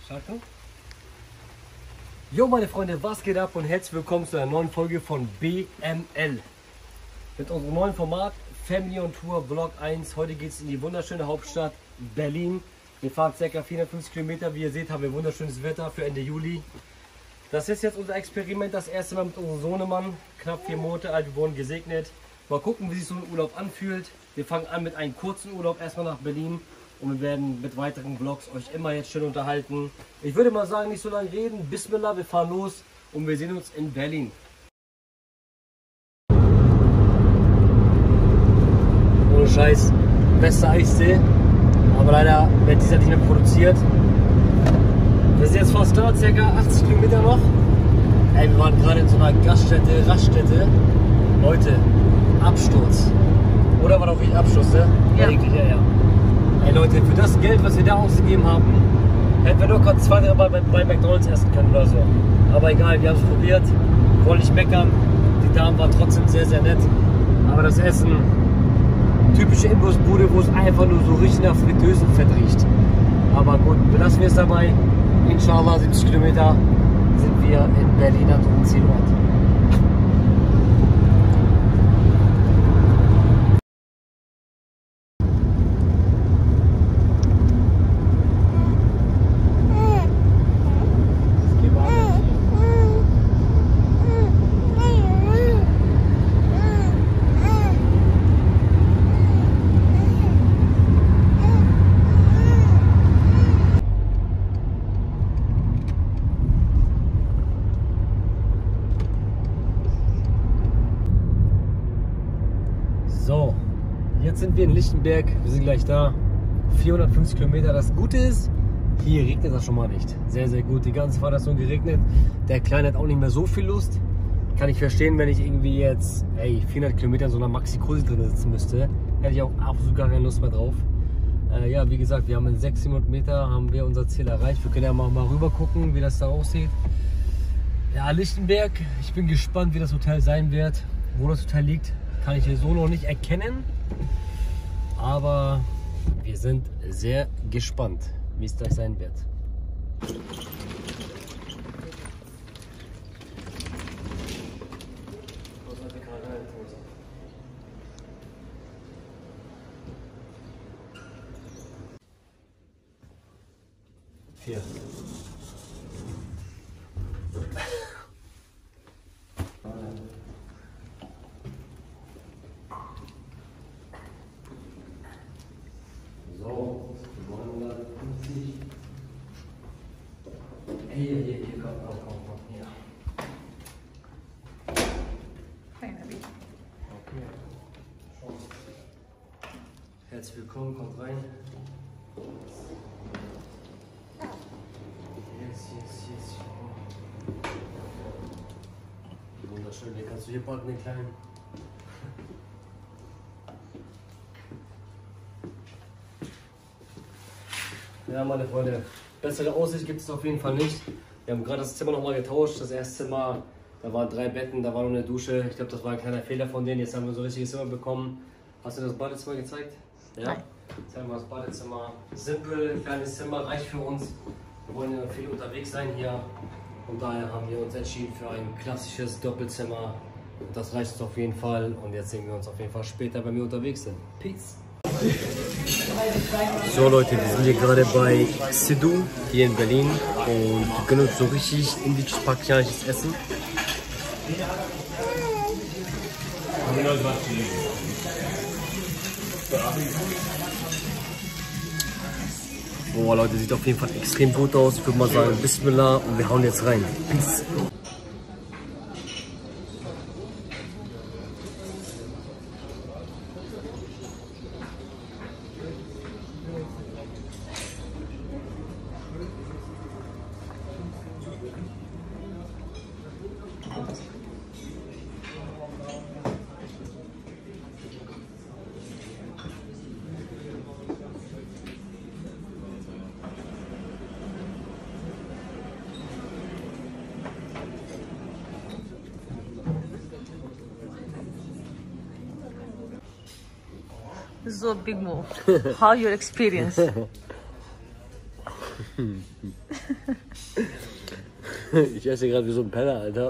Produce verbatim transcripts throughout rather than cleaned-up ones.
Schaltung. Jo meine Freunde, was geht ab und herzlich willkommen zu einer neuen Folge von B M L. Mit unserem neuen Format Family on Tour Vlog eins. Heute geht es in die wunderschöne Hauptstadt Berlin. Wir fahren ca. vierhundertfünfzig Kilometer. Wie ihr seht, haben wir wunderschönes Wetter für Ende Juli. Das ist jetzt unser Experiment, das erste Mal mit unserem Sohnemann. Knapp vier Monate alt, wir wurden gesegnet. Mal gucken, wie sich so ein Urlaub anfühlt. Wir fangen an mit einem kurzen Urlaub erstmal nach Berlin. Und wir werden mit weiteren Vlogs euch immer jetzt schön unterhalten. Ich würde mal sagen, nicht so lange reden. Bismillah, wir fahren los und wir sehen uns in Berlin. Ohne Scheiß, bester Eistee. Aber leider wird dieser nicht mehr produziert. Wir sind jetzt fast da, ca. achtzig Kilometer noch. Ey, wir waren gerade in so einer Gaststätte, Raststätte. Leute, Absturz. Oder war doch wirklich Absturz, ne? Ja. Eigentlich, ja, ja. Ey Leute, für das Geld, was wir da ausgegeben haben, hätten wir doch gerade zwei, drei Mal bei, bei McDonalds essen können oder so. Aber egal, wir haben es probiert, wollen nicht meckern. Die Damen waren trotzdem sehr, sehr nett. Aber das Essen, typische Imbusbude, wo es einfach nur so richtig nach Fritteusenfett riecht. Aber gut, belassen wir es dabei. Inshallah, siebzig Kilometer sind wir in Berlin an unserem Zielort. So, jetzt sind wir in Lichtenberg, wir sind gleich da, vierhundertfünfzig Kilometer. Das Gute ist, hier regnet das schon mal nicht. Sehr, sehr gut, die ganze Fahrt hat so geregnet. Der Kleine hat auch nicht mehr so viel Lust. Kann ich verstehen, wenn ich irgendwie jetzt, ey, vierhundert Kilometer in so einer Maxi-Cosi drin sitzen müsste. Hätte ich auch absolut gar keine Lust mehr drauf. Äh, ja, wie gesagt, wir haben in sechshundert Meter haben wir unser Ziel erreicht. Wir können ja mal, mal rüber gucken, wie das da aussieht. Ja, Lichtenberg, ich bin gespannt, wie das Hotel sein wird, wo das Hotel liegt. Kann ich hier so noch nicht erkennen, aber wir sind sehr gespannt, wie es gleich sein wird. Hier. Hier, hier, hier, komm, komm, komm, komm, hier. Okay. Herzlich willkommen, kommt rein. Yes, yes, yes. Wunderschön, den kannst du hier packen, den kleinen. Ja, meine Freunde. Bessere Aussicht gibt es auf jeden Fall nicht. Wir haben gerade das Zimmer noch mal getauscht. Das erste Zimmer, da waren drei Betten, da war noch eine Dusche. Ich glaube, das war ein kleiner Fehler von denen. Jetzt haben wir so ein richtiges Zimmer bekommen. Hast du das Badezimmer gezeigt? Ja? Nein. Jetzt haben wir das Badezimmer. Simpel, kleines Zimmer, reicht für uns. Wir wollen ja viel unterwegs sein hier. Und daher haben wir uns entschieden für ein klassisches Doppelzimmer. Das reicht uns auf jeden Fall. Und jetzt sehen wir uns auf jeden Fall später, wenn wir unterwegs sind. Peace! So Leute, wir sind hier gerade bei Sidhu hier in Berlin und wir können uns so richtig indisch-pakistanisches Essen. Boah Leute, sieht auf jeden Fall extrem gut aus. Ich würde mal sagen Bismillah und wir hauen jetzt rein. Peace. This is a big move. How your experience? Ich esse gerade wie so ein Penner, Alter.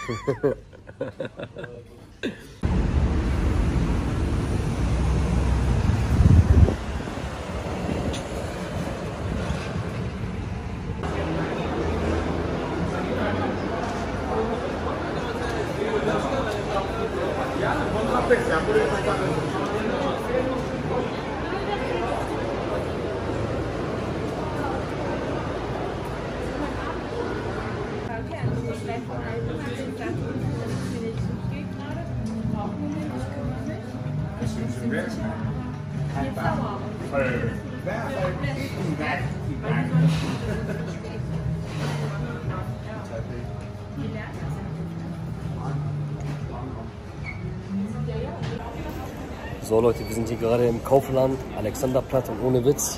So Leute, wir sind hier gerade im Kaufland, Alexanderplatz und ohne Witz.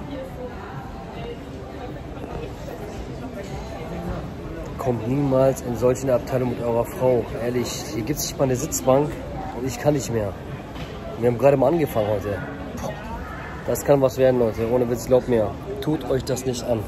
Kommt niemals in solche Abteilung mit eurer Frau. Ehrlich, hier gibt es nicht mal eine Sitzbank und ich kann nicht mehr. Wir haben gerade mal angefangen heute. Das kann was werden, Leute. Ohne Witz, glaubt mir. Tut euch das nicht an.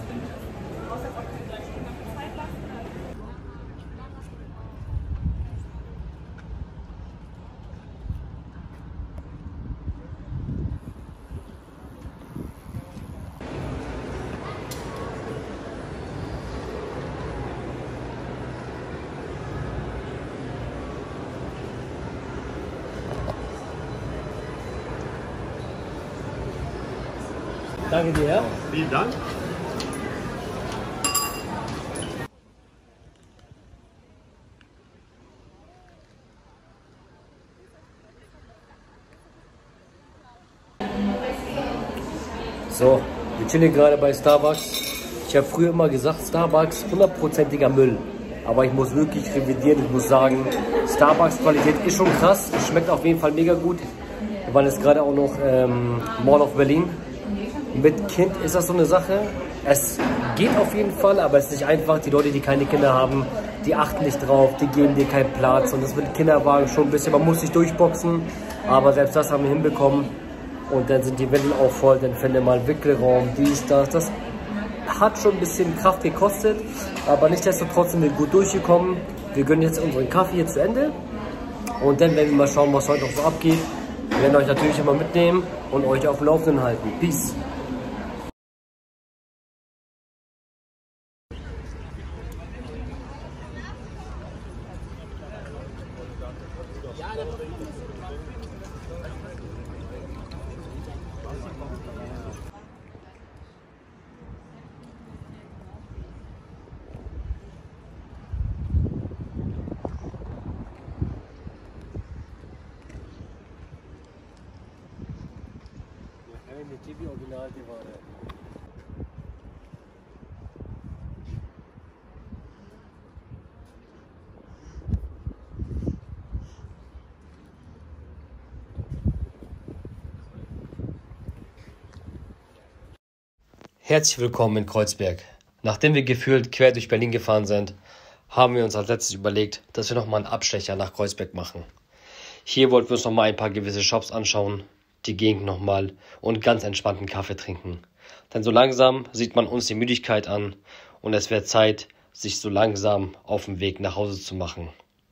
Danke dir. Vielen Dank. So, wir chillen gerade bei Starbucks. Ich habe früher immer gesagt, Starbucks hundertprozentiger Müll. Aber ich muss wirklich revidieren, ich muss sagen, Starbucks Qualität ist schon krass. Es schmeckt auf jeden Fall mega gut. Wir waren jetzt gerade auch noch ähm, Mall of Berlin. Mit Kind ist das so eine Sache. Es geht auf jeden Fall, aber es ist nicht einfach. Die Leute, die keine Kinder haben, die achten nicht drauf, die geben dir keinen Platz. Und das mit Kinderwagen schon ein bisschen, man muss sich durchboxen. Aber selbst das haben wir hinbekommen. Und dann sind die Wände auch voll, dann findet mal Wickelraum, dies, das. Das hat schon ein bisschen Kraft gekostet, aber nichtsdestotrotz sind wir gut durchgekommen. Wir gönnen jetzt unseren Kaffee hier zu Ende. Und dann werden wir mal schauen, was heute noch so abgeht. Wir werden euch natürlich immer mitnehmen und euch auf dem Laufenden halten. Peace! T V Original, die war der. Herzlich willkommen in Kreuzberg. Nachdem wir gefühlt quer durch Berlin gefahren sind, haben wir uns als letztes überlegt, dass wir nochmal einen Abstecher nach Kreuzberg machen. Hier wollten wir uns nochmal ein paar gewisse Shops anschauen, die Gegend nochmal und ganz entspannten Kaffee trinken. Denn so langsam sieht man uns die Müdigkeit an und es wird Zeit, sich so langsam auf den Weg nach Hause zu machen.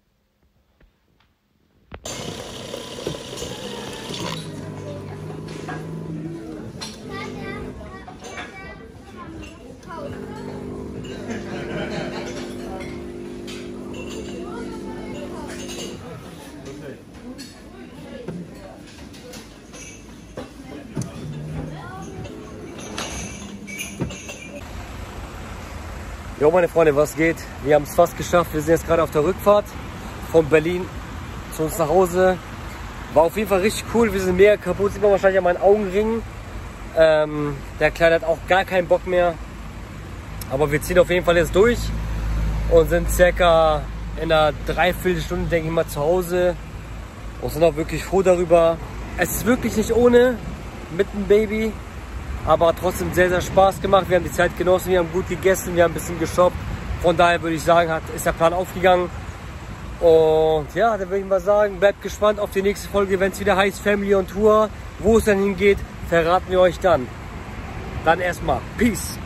Jo meine Freunde, was geht? Wir haben es fast geschafft. Wir sind jetzt gerade auf der Rückfahrt von Berlin zu uns nach Hause. War auf jeden Fall richtig cool. Wir sind mega kaputt. Sieht man wahrscheinlich an meinen Augenringen. Ähm, der Kleine hat auch gar keinen Bock mehr. Aber wir ziehen auf jeden Fall jetzt durch und sind circa in einer Dreiviertelstunde, denke ich mal, zu Hause. Und sind auch wirklich froh darüber. Es ist wirklich nicht ohne mit dem Baby. Aber trotzdem sehr, sehr Spaß gemacht. Wir haben die Zeit genossen, wir haben gut gegessen, wir haben ein bisschen geshoppt. Von daher würde ich sagen, hat, ist der Plan aufgegangen. Und ja, dann würde ich mal sagen, bleibt gespannt auf die nächste Folge, wenn es wieder heißt Family on Tour. Wo es dann hingeht, verraten wir euch dann. Dann erstmal Peace.